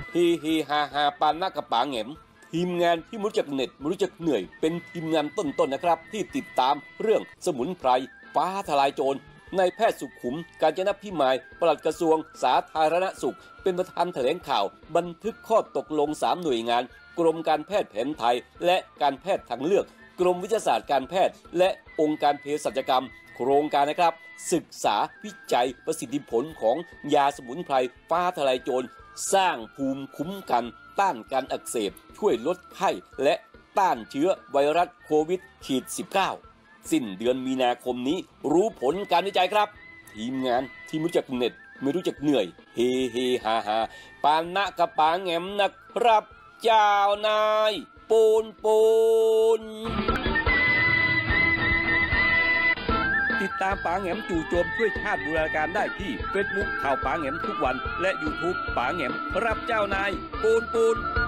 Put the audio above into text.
เฮเฮฮาฮาปานหน้ากระป๋าแหงมทีมงานที่ไม่รู้จักเหน็ดไม่รู้จักเหนื่อยเป็นทีมงานต้นๆนะครับที่ติดตามเรื่องสมุนไพรฟ้าทลายโจรนายแพทย์สุขุมกาญจนพิมายปลัดกระทรวงสาธารณสุขเป็นประธานแถลงข่าวบันทึกข้อตกลง3หน่วยงานกรมการแพทย์แผนไทยและการแพทย์ทางเลือกกรมวิทยาศาสตร์การแพทย์และองค์การเภสัชกรรมโครงการนะครับศึกษาวิจัยประสิทธิผลของยาสมุนไพรฟ้าทลายโจรสร้างภูมิคุ้มกันต้านการอักเสบช่วยลดไข้และต้านเชื้อไวรัสโควิด -19 สิ้นเดือนมีนาคมนี้รู้ผลการวิจัยครับทีมงานที่ไม่รู้จักเหน็ดไม่รู้จักเหนื่อยเฮเฮฮาฮาปานนะกระป๋าแหงมนะครับเจ้านายปูนติดตามป๋าแหงมจู่โจมช่วยชาติบูรณาการได้ที่เฟซบุ๊กข่าวป๋าแหงมทุกวันและ YouTube ป๋าแหงมครับเจ้านายปูน